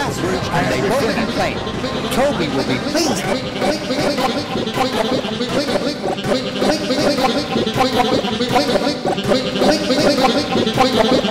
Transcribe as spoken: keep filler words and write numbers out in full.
fast, and they both can play. Toby will be pleased.